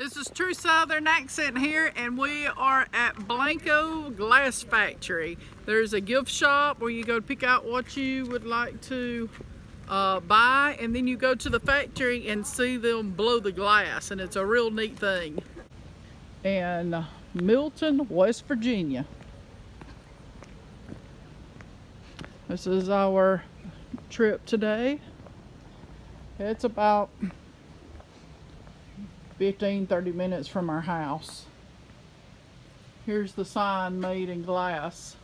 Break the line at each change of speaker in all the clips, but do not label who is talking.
This is True Southern Accent here, and we are at Blenko Glass Factory. There's a gift shop where you go pick out what you would like to buy, and then you go to the factory and see them blow the glass, and it's a real neat thing. And Milton, West Virginia. This is our trip today. It's about 15-30 minutes from our house. Here's the sign, made in glass.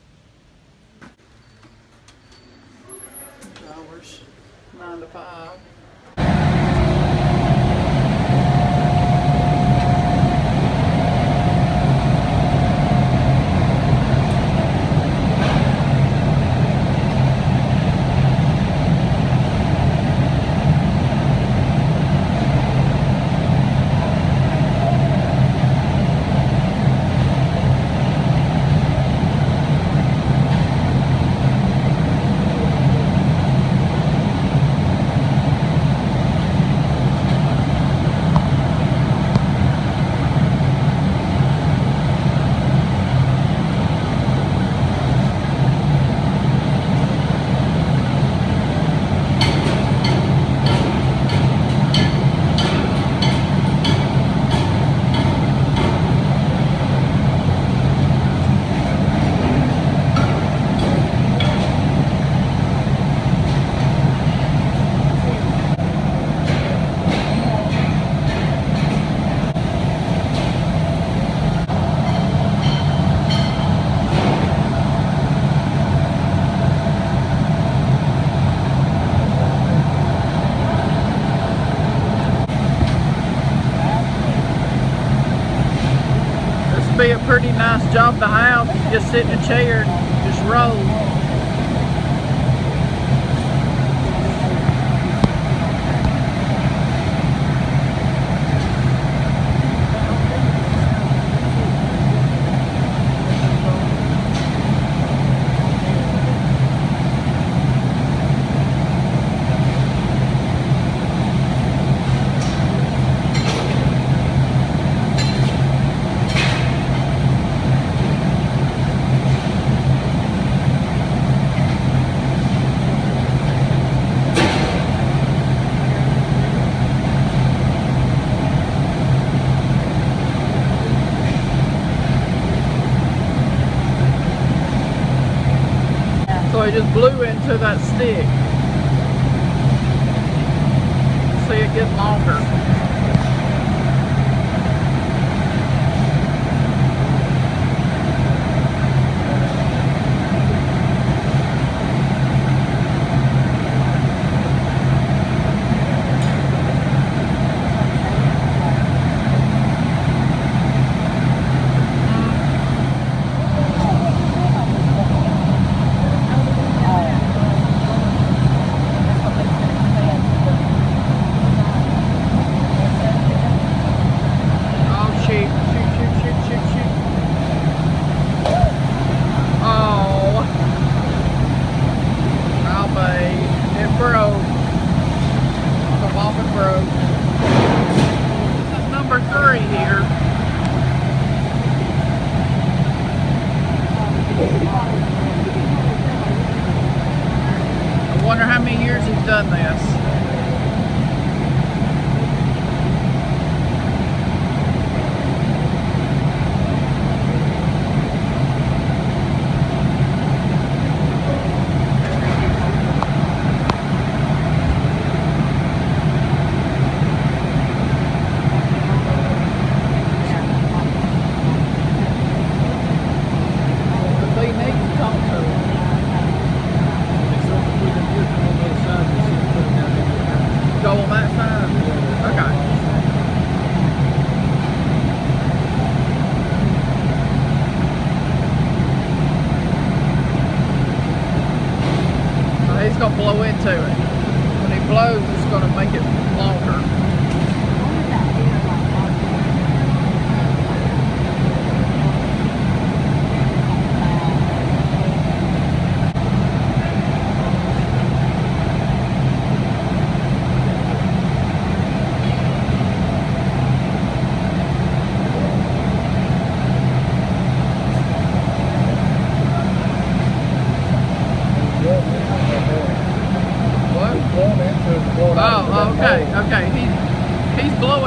Hours 9 to 5. Be a pretty nice job to have. Just sit in a chair and just roll. So it just blew into that stick. See it get longer.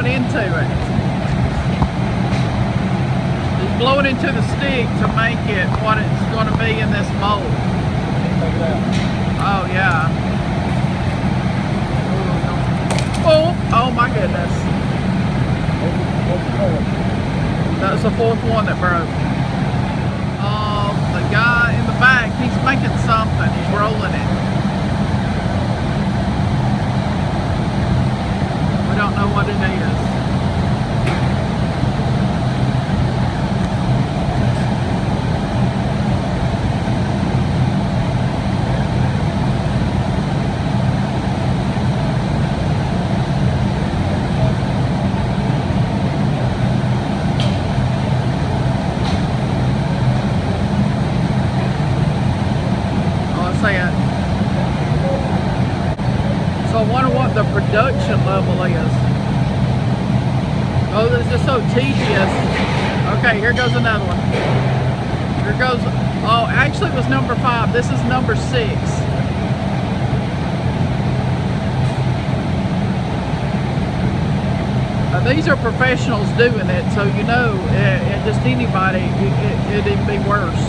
blowing into it. He's blowing into the stick to make it what it's going to be in this mold. Oh yeah. Oh my goodness. That's the fourth one that broke. The guy in the back, he's making something. He's rolling it. We don't know what it is. So I wonder what the production level is. Oh, this is so tedious. Okay, here goes another one. Here goes, oh, actually it was number 5. This is number 6. These are professionals doing it, so you know, just anybody, it'd be worse.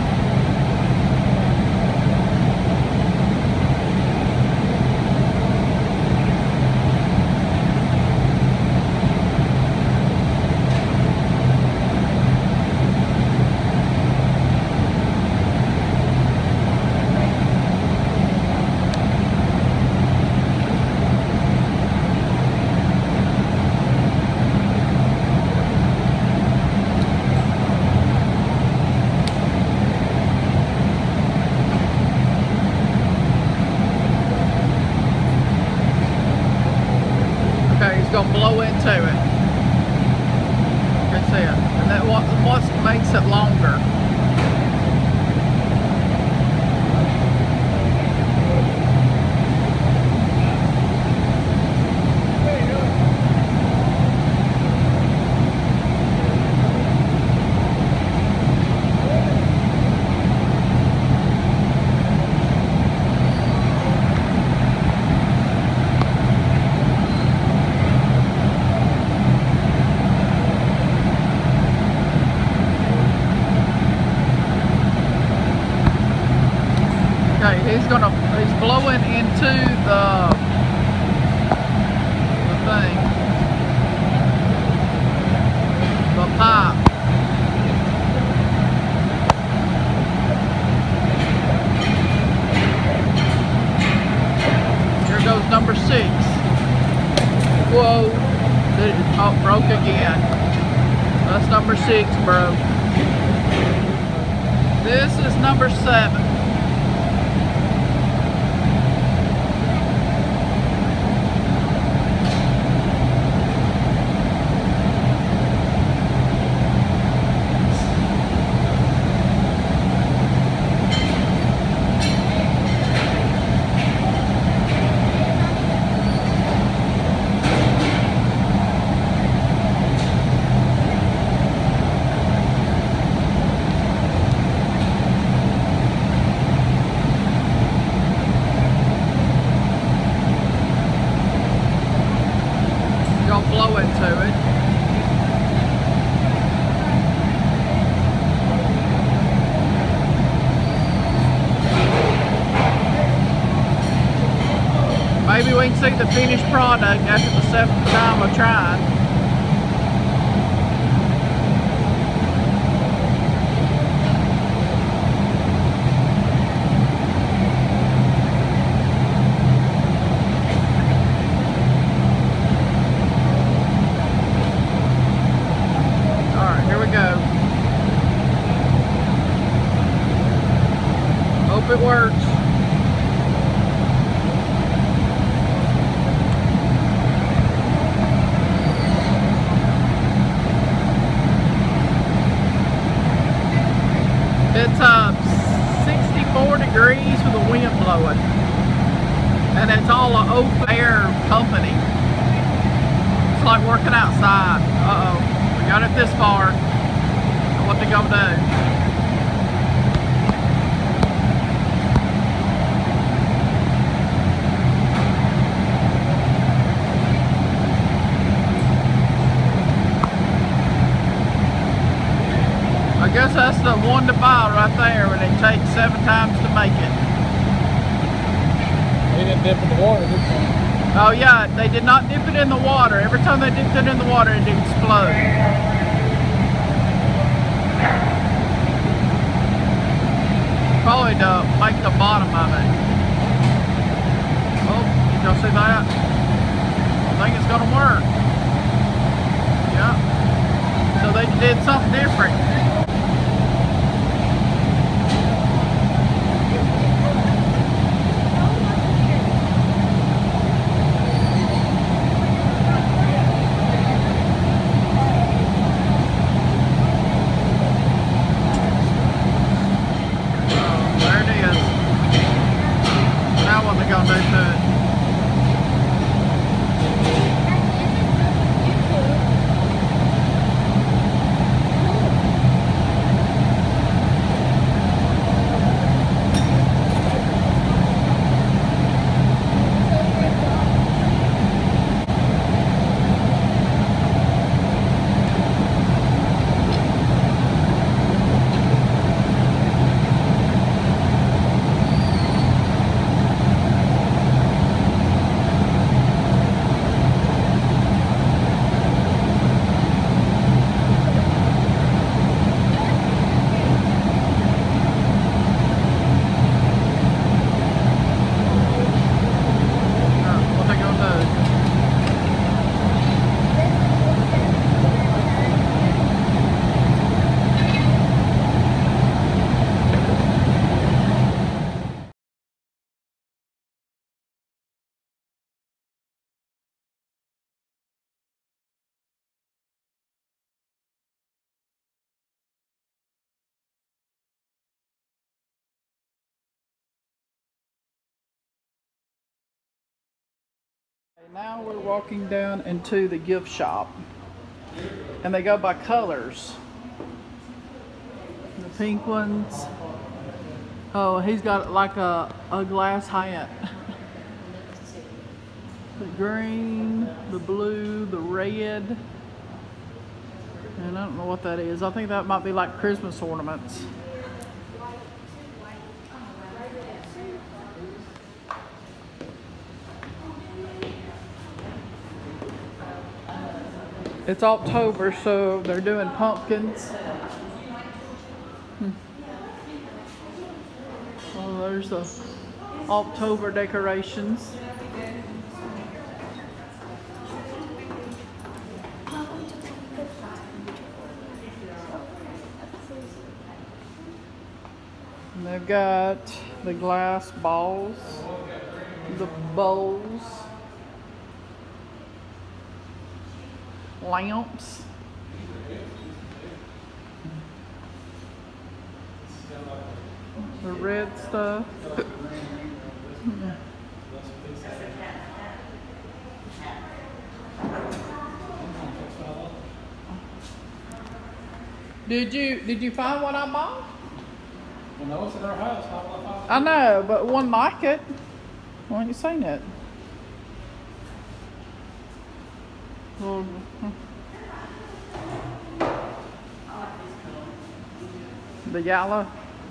Gonna blow into it. You can see it. And that what makes it longer. He's blowing into the thing, the pipe. Here goes number 6. Whoa, oh, broke again. That's number 6 broke. This is number 7. Blow into it. Maybe we can see the finished product after the 7th time of trying. Hope it works. It's 64 degrees with the wind blowing, and it's all an open air company. It's like working outside. Uh-oh, we got it this far. What to go do? I guess that's the one to buy right there, and it takes 7 times to make it.
They didn't dip in the water this time.
Oh yeah, they did not dip it in the water. Every time they dipped it in the water, it exploded. Probably to make the bottom of it. Oh, did y'all see that? I think it's gonna work. Yeah. So they did something different. Now we're walking down into the gift shop, and they go by colors. The pink ones. Oh, he's got like a glass hat. The green, the blue, the red, and I don't know what that is. I think that might be like Christmas ornaments. It's October, so they're doing pumpkins. Oh, there's the October decorations. And they've got the glass balls, the bowls, lamps, the red stuff. Did you find what I bought?
Well, no, it's in our house. How will I find it?
I know, but one like it. Why haven't you seen it? Well, the yellow.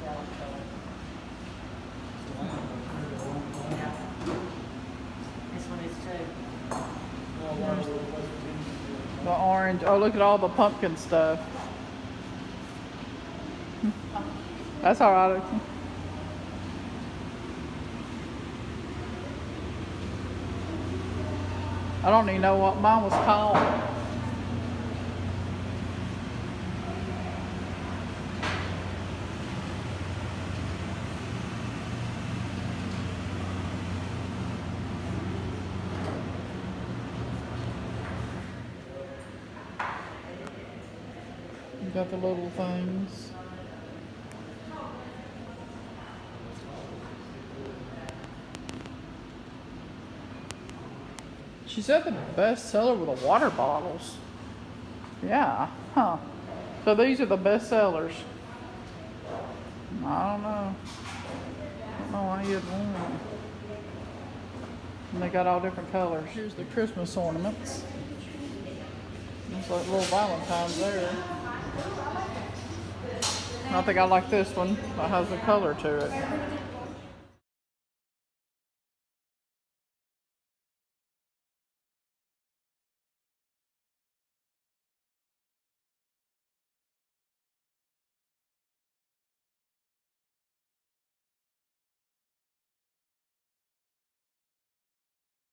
This one is too.
The orange. Oh, look at all the pumpkin stuff. That's all right. I don't even know what mine was called. You got the little things. She said the best seller were the water bottles. Yeah, huh. So these are the best sellers. I don't know. Don't know why you'd want them. And they got all different colors. Here's the Christmas ornaments. Looks like little Valentine's there. I think I like this one. That has a color to it.